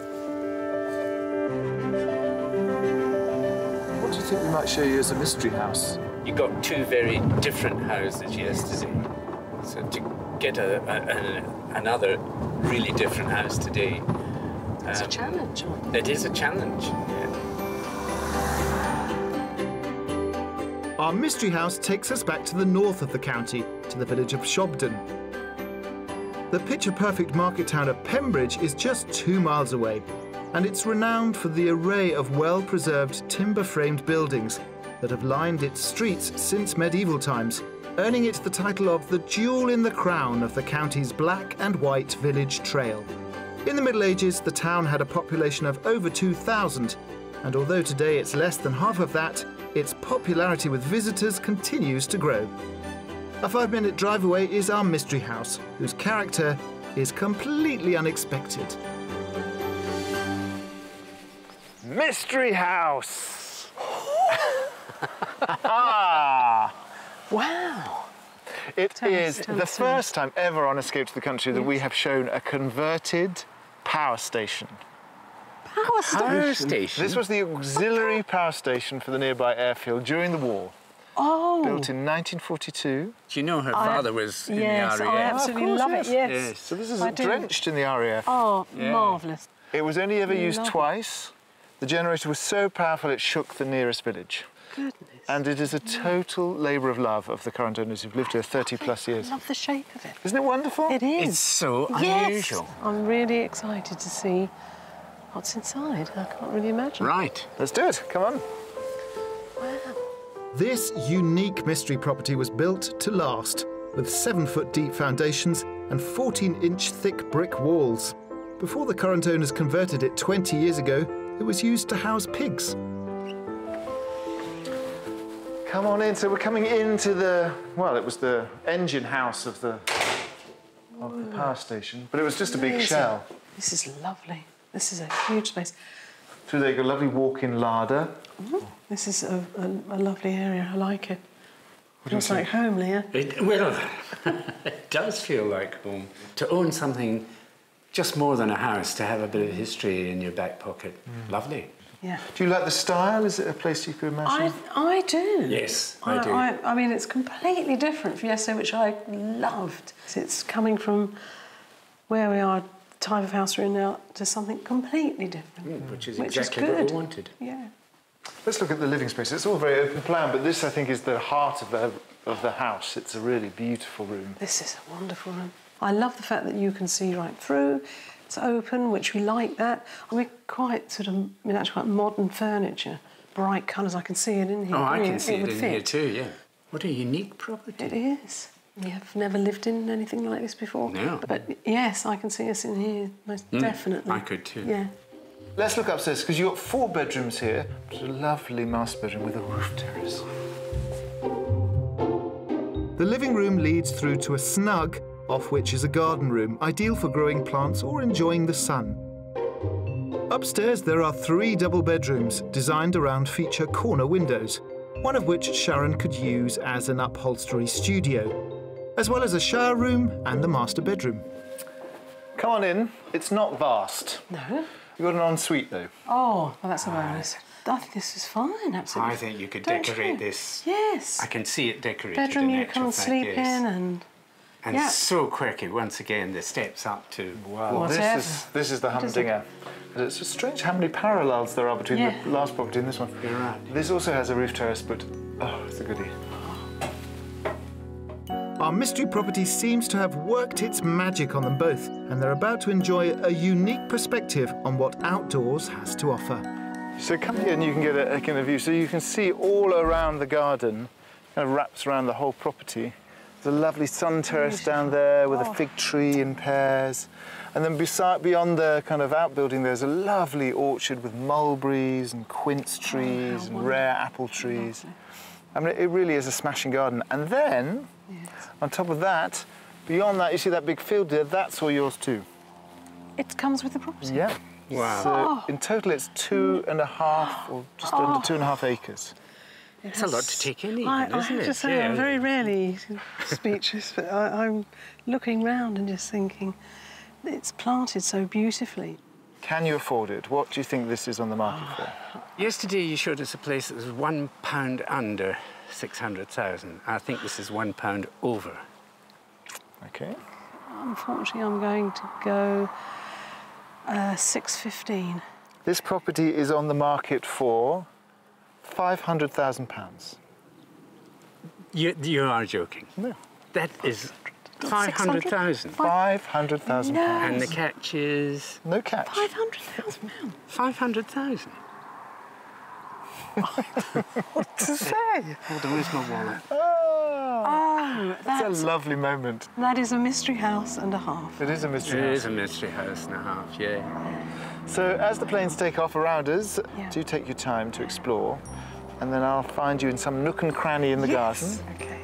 Speaker 4: What do you think we might show you as a mystery house?
Speaker 3: You got two very different houses yesterday. So to get a, a, a, another really different house today,
Speaker 2: It's
Speaker 3: um,
Speaker 2: a challenge.
Speaker 3: It is a challenge, yeah.
Speaker 1: Our mystery house takes us back to the north of the county, to the village of Shobden. The picture-perfect market town of Pembridge is just two miles away, and it's renowned for the array of well-preserved timber-framed buildings that have lined its streets since medieval times, earning it the title of the jewel in the crown of the county's black and white village trail. In the Middle Ages, the town had a population of over two thousand, and although today it's less than half of that, its popularity with visitors continues to grow. A five-minute drive away is our mystery house, whose character is completely unexpected.
Speaker 4: Mystery house!
Speaker 2: Wow!
Speaker 1: It
Speaker 2: Tell
Speaker 1: is
Speaker 2: us, tell
Speaker 1: the
Speaker 2: us, tell us.
Speaker 1: first time ever on Escape to the Country that
Speaker 2: Yes.
Speaker 1: we have shown a converted power station.
Speaker 2: Power station.
Speaker 3: Power station.
Speaker 1: This was the auxiliary power station for the nearby airfield during the war.
Speaker 2: Oh.
Speaker 1: Built in nineteen forty-two.
Speaker 3: Do you know her
Speaker 2: I-
Speaker 3: father was in
Speaker 2: Yes,
Speaker 3: the
Speaker 2: I
Speaker 3: R A F?
Speaker 2: absolutely
Speaker 1: course,
Speaker 2: love
Speaker 1: yes.
Speaker 2: it. Yes.
Speaker 3: Yes.
Speaker 1: So this is
Speaker 2: I do.
Speaker 1: drenched in the R A F.
Speaker 2: Oh,
Speaker 3: Yeah.
Speaker 2: marvellous.
Speaker 1: It was only ever used
Speaker 2: Lovely.
Speaker 1: twice. The generator was so powerful it shook the nearest village.
Speaker 2: Goodness.
Speaker 1: And it is a total labour of love of the current owners who've lived here thirty plus years.
Speaker 2: I love the shape of it.
Speaker 1: Isn't it wonderful?
Speaker 2: It is.
Speaker 3: It's so
Speaker 2: Yes.
Speaker 3: unusual.
Speaker 2: I'm really excited to see what's inside. I can't really imagine.
Speaker 3: Right.
Speaker 1: Let's do it. Come on.
Speaker 2: Wow.
Speaker 1: This unique mystery property was built to last, with seven-foot deep foundations and fourteen-inch thick brick walls. Before the current owners converted it twenty years ago, it was used to house pigs. Come on in. So we're coming into the, well, it was the engine house of the, of the power station, but it was just a big
Speaker 2: Amazing.
Speaker 1: shell.
Speaker 2: This is lovely. This is a huge space.
Speaker 1: Through there you go, lovely walk-in larder.
Speaker 2: This is a, a, a lovely area. I like it.
Speaker 1: What do you
Speaker 2: Feels like home, Leah.
Speaker 3: It, well, it does feel like home. To own something just more than a house, to have a bit of history in your back pocket. Lovely.
Speaker 2: Yeah.
Speaker 1: Do you like the style? Is it a place you could imagine?
Speaker 2: I, I do.
Speaker 3: Yes, I do.
Speaker 2: I, I mean, it's completely different from yesterday, which I loved. It's coming from where we are, type of house we're in now, to something completely different.
Speaker 3: Mm, which is
Speaker 2: Which
Speaker 3: exactly
Speaker 2: is
Speaker 3: what we
Speaker 2: good.
Speaker 3: wanted.
Speaker 2: Yeah.
Speaker 1: Let's look at the living space. It's all very open plan, but this, I think, is the heart of the, of the house. It's a really beautiful room.
Speaker 2: This is a wonderful room. I love the fact that you can see right through. It's open, which we like that. I mean, quite sort of, I mean, actually quite modern furniture. Bright colours, I can see it in here.
Speaker 3: Oh, I
Speaker 2: Yeah,
Speaker 3: can see it,
Speaker 2: would
Speaker 3: in
Speaker 2: fit.
Speaker 3: here too, yeah. What a unique property.
Speaker 2: It is. We have never lived in anything like this before.
Speaker 3: No.
Speaker 2: But yes, I can see us in here, most
Speaker 3: Mm,
Speaker 2: definitely.
Speaker 3: I could too.
Speaker 2: Yeah.
Speaker 1: Let's look upstairs, because you've got four bedrooms here. It's a lovely master bedroom with a roof terrace. The living room leads through to a snug, off which is a garden room, ideal for growing plants or enjoying the sun. Upstairs, there are three double bedrooms designed around feature corner windows, one of which Sharon could use as an upholstery studio, as well as a shower room and the master bedroom. Come on in. It's not vast.
Speaker 2: No?
Speaker 1: You've got an ensuite, though.
Speaker 2: Oh, well, that's a bonus. I think this is fine, absolutely.
Speaker 3: I think you could
Speaker 2: Don't
Speaker 3: decorate
Speaker 2: you?
Speaker 3: this.
Speaker 2: Yes.
Speaker 3: I can see it decorated
Speaker 2: Bedroom
Speaker 3: in
Speaker 2: you
Speaker 3: actual
Speaker 2: come and
Speaker 3: fact,
Speaker 2: sleep
Speaker 3: yes.
Speaker 2: in and...
Speaker 3: And
Speaker 2: yeah.
Speaker 3: so quirky, once again, the steps up to...
Speaker 1: Well,
Speaker 2: Whatever.
Speaker 1: this is, this is the
Speaker 2: What is it?
Speaker 1: humdinger. And it's just strange how many parallels there are between
Speaker 2: Yeah.
Speaker 1: the last property and this one.
Speaker 3: You're right.
Speaker 1: This also has a roof terrace, but oh, it's a goodie. Our mystery property seems to have worked its magic on them both, and they're about to enjoy a unique perspective on what outdoors has to offer. So come here and you can get a, a kind of view. So you can see all around the garden, kind of wraps around the whole property. There's a lovely sun terrace down there with a fig tree in pairs. And then beside, beyond the kind of outbuilding, there's a lovely orchard with mulberries and quince trees
Speaker 2: how
Speaker 1: and
Speaker 2: wonderful.
Speaker 1: rare apple trees.
Speaker 2: Lovely.
Speaker 1: I mean, it really is a smashing garden. And then,
Speaker 2: Yes.
Speaker 1: on top of that, beyond that, you see that big field there, that's all yours too.
Speaker 2: It comes with the property.
Speaker 1: Yeah.
Speaker 3: Wow.
Speaker 1: So
Speaker 2: Oh.
Speaker 1: in total, it's two and a half, or just
Speaker 2: Oh.
Speaker 1: under two and a half acres.
Speaker 3: It's a lot to take in, even,
Speaker 2: I, I
Speaker 3: isn't
Speaker 2: have
Speaker 3: it?
Speaker 2: to say,
Speaker 3: Yeah.
Speaker 2: I'm very rarely speechless, but I, I'm looking round and just thinking, it's planted so beautifully.
Speaker 1: Can you afford it? What do you think this is on the market for?
Speaker 3: Yesterday you showed us a place that was one pound under six hundred thousand. I think this is one pound over.
Speaker 1: Okay.
Speaker 2: Unfortunately, I'm going to go uh, six fifteen.
Speaker 1: This property is on the market for five hundred thousand pounds.
Speaker 3: You, you are joking.
Speaker 1: No.
Speaker 3: That is five hundred thousand.
Speaker 1: five hundred thousand
Speaker 2: No.
Speaker 1: pounds.
Speaker 3: And the catch is
Speaker 1: No catch.
Speaker 2: five hundred thousand pounds.
Speaker 3: five hundred thousand.
Speaker 1: What to say?
Speaker 3: Hold on, where's my wallet?
Speaker 1: Oh.
Speaker 2: Ah, So that's
Speaker 4: It's a lovely moment.
Speaker 2: That is a mystery house and a half.
Speaker 4: It is a mystery
Speaker 3: It
Speaker 4: house.
Speaker 3: is a mystery house and a half, yeah.
Speaker 4: So as the planes take off around us,
Speaker 2: Yeah.
Speaker 4: do take your time to explore, and then I'll find you in some nook and cranny in the
Speaker 2: Yes.
Speaker 4: garden.
Speaker 2: Okay.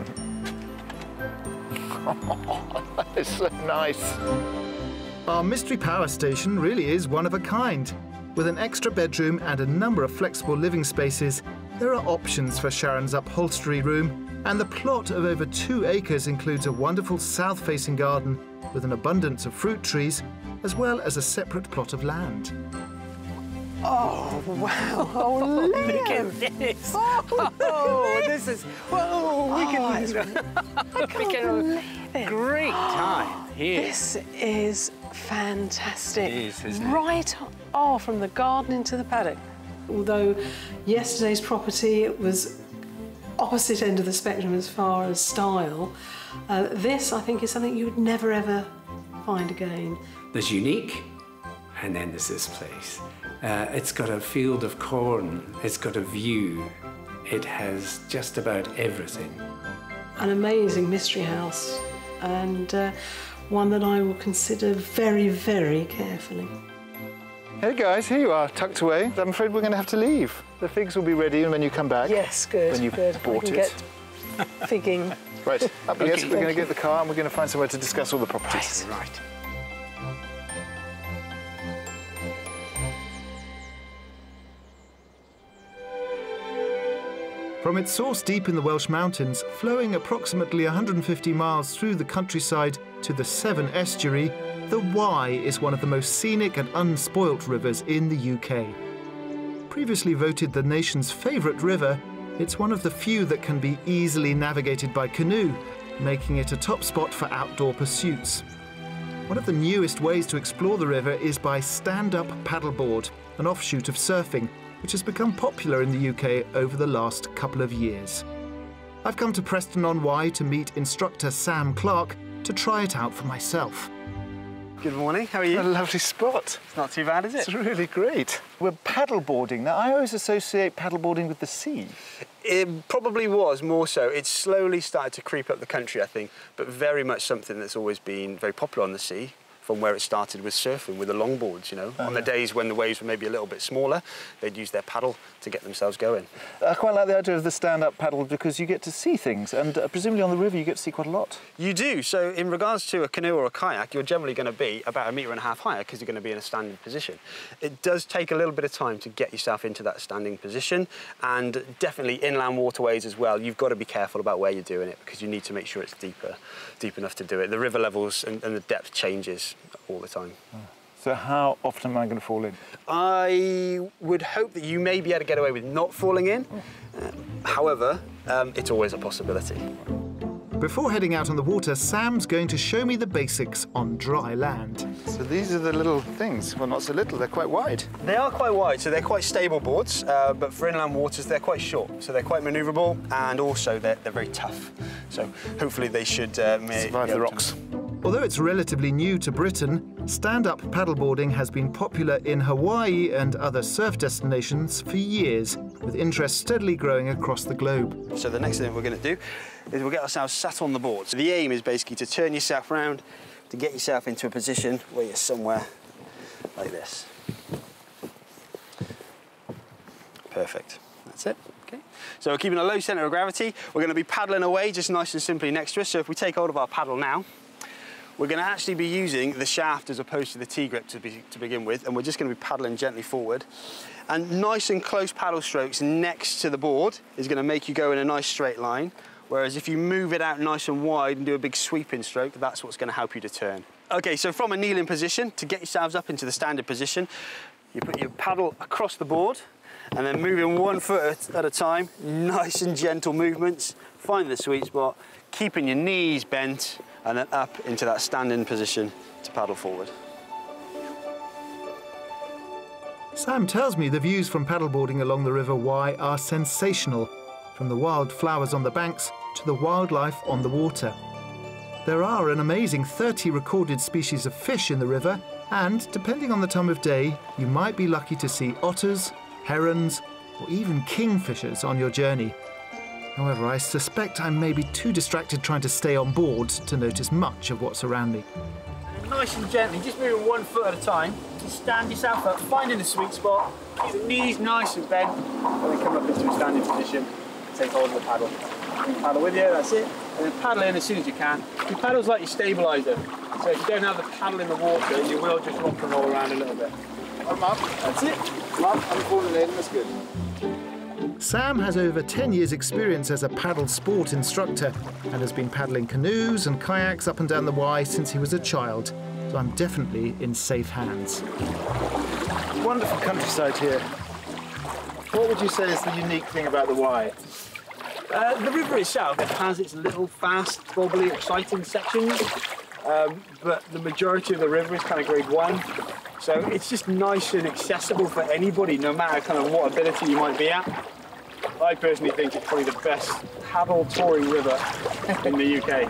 Speaker 4: That is so nice.
Speaker 1: Our mystery power station really is one of a kind. With an extra bedroom and a number of flexible living spaces, there are options for Sharon's upholstery room, and the plot of over two acres includes a wonderful south-facing garden with an abundance of fruit trees, as well as a separate plot of land.
Speaker 2: Oh, wow. Oh, look at this. Oh,
Speaker 3: Oh, this is... Whoa, we can...
Speaker 2: it's- I can't
Speaker 3: we can
Speaker 2: believe it.
Speaker 3: Great time here.
Speaker 2: This is fantastic.
Speaker 3: It is, isn't it?
Speaker 2: Right oh, from the garden into the paddock. Although yesterday's property was opposite end of the spectrum as far as style, uh, this, I think, is something you would never, ever find again.
Speaker 3: There's unique, and then there's this place. Uh, it's got a field of corn, it's got a view, it has just about everything.
Speaker 2: An amazing mystery house, and uh, one that I will consider very, very carefully.
Speaker 4: Hey guys, here you are, tucked away. I'm afraid we're going to have to leave. The figs will be ready when you come back.
Speaker 2: Yes, good.
Speaker 4: When you've
Speaker 2: good.
Speaker 4: bought
Speaker 2: I can
Speaker 4: it.
Speaker 2: Get figging.
Speaker 4: Right, up
Speaker 3: Okay.
Speaker 4: yes, we're going to get the car and we're going to find somewhere to discuss all the properties.
Speaker 3: Right.
Speaker 1: From its source deep in the Welsh mountains, flowing approximately one hundred fifty miles through the countryside to the Severn estuary, the Wye is one of the most scenic and unspoilt rivers in the U K. Previously voted the nation's favourite river, it's one of the few that can be easily navigated by canoe, making it a top spot for outdoor pursuits. One of the newest ways to explore the river is by stand-up paddleboard, an offshoot of surfing, which has become popular in the U K over the last couple of years. I've come to Preston-on-Wye to meet instructor Sam Clark to try it out for myself.
Speaker 8: Good morning, how are
Speaker 4: A
Speaker 8: you?
Speaker 4: lovely spot.
Speaker 8: It's not too bad, is
Speaker 4: It's
Speaker 8: it?
Speaker 4: really great. We're paddleboarding. Now, I always associate paddleboarding with the sea.
Speaker 8: It probably was more so. It's slowly started to creep up the country, I think, but very much something that's always been very popular on the sea, from where it started with surfing, with the longboards, you know.
Speaker 4: Oh,
Speaker 8: on
Speaker 4: yeah.
Speaker 8: the days when the waves were maybe a little bit smaller, they'd use their paddle to get themselves going.
Speaker 4: I quite like the idea of the stand-up paddle because you get to see things, and uh, presumably on the river you get to see quite a lot.
Speaker 8: You do. So in regards to a canoe or a kayak, you're generally going to be about a metre and a half higher because you're going to be in a standing position. It does take a little bit of time to get yourself into that standing position, and definitely inland waterways as well. You've got to be careful about where you're doing it because you need to make sure it's deeper, deep enough to do it. The river levels and, and the depth changes all the time.
Speaker 4: So how often am I going to fall in?
Speaker 8: I would hope that you may be able to get away with not falling in. Uh, however, um, it's always a possibility.
Speaker 1: Before heading out on the water, Sam's going to show me the basics on dry land.
Speaker 4: So these are the little things. Well, not so little, they're quite wide.
Speaker 8: They are quite wide, so they're quite stable boards, uh, but for inland waters, they're quite short. So they're quite manoeuvrable, and also they're, they're very tough. So hopefully they should uh, may,
Speaker 4: Survive
Speaker 8: be
Speaker 4: the
Speaker 8: able to-
Speaker 4: rocks.
Speaker 1: Although it's relatively new to Britain, stand-up paddleboarding has been popular in Hawaii and other surf destinations for years, with interest steadily growing across the globe.
Speaker 8: So the next thing we're going to do is we'll get ourselves sat on the board. So the aim is basically to turn yourself around, to get yourself into a position where you're somewhere like this. Perfect. That's it. Okay. So we're keeping a low centre of gravity. We're going to be paddling away just nice and simply next to us. So if we take hold of our paddle now, we're going to actually be using the shaft as opposed to the T-grip to, be, to begin with, and we're just going to be paddling gently forward. And nice and close paddle strokes next to the board is going to make you go in a nice straight line, whereas if you move it out nice and wide and do a big sweeping stroke, that's what's going to help you to turn. Okay, so from a kneeling position, to get yourselves up into the standard position, you put your paddle across the board, and then moving one foot at a time, nice and gentle movements, find the sweet spot, keeping your knees bent, and then up into that standing position to paddle forward.
Speaker 1: Sam tells me the views from paddleboarding along the River Wye are sensational, from the wild flowers on the banks to the wildlife on the water. There are an amazing thirty recorded species of fish in the river, and depending on the time of day, you might be lucky to see otters, herons, or even kingfishers on your journey. However, I suspect I'm maybe too distracted trying to stay on board to notice much of what's around me.
Speaker 8: Nice and gently, just moving one foot at a time. Just stand yourself up, finding the sweet spot, keep the knees nice and bent, and then come up into a standing position, take hold of the paddle. And you paddle with you, that's it. And then paddle in as soon as you can. Your paddle's like your stabiliser. So if you don't have the paddle in the water, you will just rock and roll around a little bit. Arm up, that's it. Arm up, and falling in, that's good.
Speaker 1: Sam has over ten years' experience as a paddle sport instructor and has been paddling canoes and kayaks up and down the Wye since he was a child, so I'm definitely in safe hands.
Speaker 4: Wonderful countryside here. What would you say is the unique thing about the Wye?
Speaker 8: Uh, the river itself, it has its little fast, bubbly, exciting sections, um, but the majority of the river is kind of grade one. So it's just nice and accessible for anybody, no matter kind of what ability you might be at. I personally think it's probably the best paddle touring river in the U K.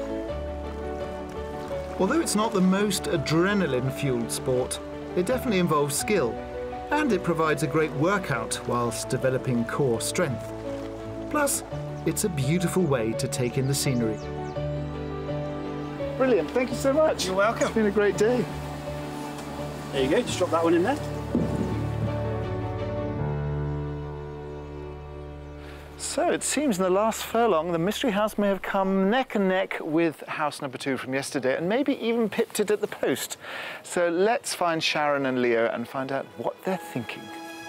Speaker 1: Although it's not the most adrenaline-fueled sport, it definitely involves skill, and it provides a great workout whilst developing core strength. Plus, it's a beautiful way to take in the scenery.
Speaker 4: Brilliant, thank you so much.
Speaker 8: You're welcome.
Speaker 4: It's been a great day.
Speaker 8: There you go, just drop that one in there.
Speaker 4: So it seems in the last furlong, the mystery house may have come neck and neck with house number two from yesterday and maybe even pipped it at the post. So let's find Sharon and Leo and find out what they're thinking.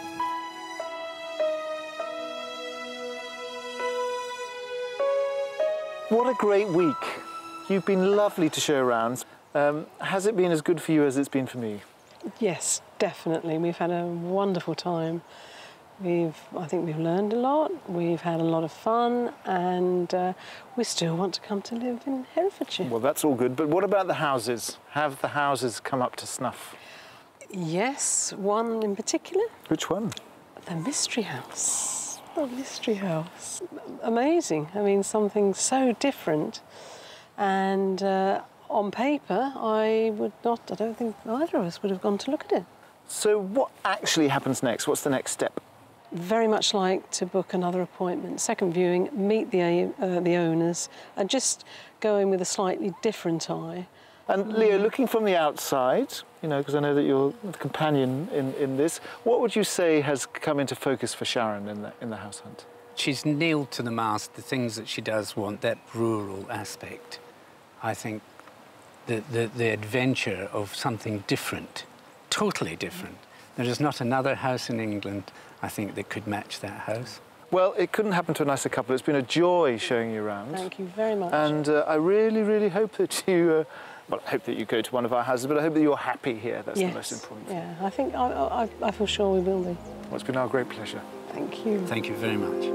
Speaker 4: What a great week. You've been lovely to show around. Um, has it been as good for you as it's been for me?
Speaker 2: Yes, definitely. We've had a wonderful time. We've, I think we've learned a lot, we've had a lot of fun, and uh, we still want to come to live in Herefordshire.
Speaker 4: Well, that's all good, but what about the houses? Have the houses come up to snuff?
Speaker 2: Yes, one in particular.
Speaker 4: Which one?
Speaker 2: The Mystery House. The Mystery House. Amazing. I mean, something so different, and uh, on paper, I would not, I don't think either of us would have gone to look at it.
Speaker 4: So what actually happens next? What's the next step?
Speaker 2: Very much like to book another appointment, second viewing, meet the, uh, the owners, and just go in with a slightly different eye.
Speaker 4: And Leo, looking from the outside, you know, because I know that you're the companion in, in this, what would you say has come into focus for Sharon in the, in the house hunt?
Speaker 3: She's nailed to the mast the things that she does want, that rural aspect. I think the, the, the adventure of something different, totally different. There is not another house in England, I think, that could match that house.
Speaker 4: Well, it couldn't happen to a nicer couple. It's been a joy showing you around.
Speaker 2: Thank you very much.
Speaker 4: And uh, I really, really hope that you, uh, well, I hope that you go to one of our houses, but I hope that you're happy here. That's
Speaker 2: yes.
Speaker 4: the most important thing.
Speaker 2: Yeah, I think, I, I, I feel sure we will be.
Speaker 4: Well, it's been our great pleasure.
Speaker 2: Thank you.
Speaker 3: Thank you very much.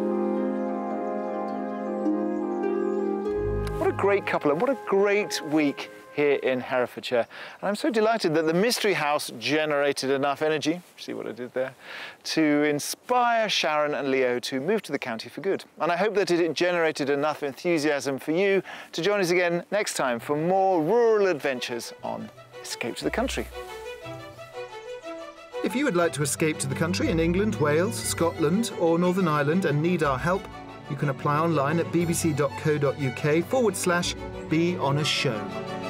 Speaker 4: What a great couple, and what a great week here in Herefordshire. And I'm so delighted that the Mystery House generated enough energy, see what I did there, to inspire Sharon and Leo to move to the county for good. And I hope that it generated enough enthusiasm for you to join us again next time for more rural adventures on Escape to the Country.
Speaker 1: If you would like to escape to the country in England, Wales, Scotland or Northern Ireland and need our help, you can apply online at bbc.co.uk forward slash be on a show.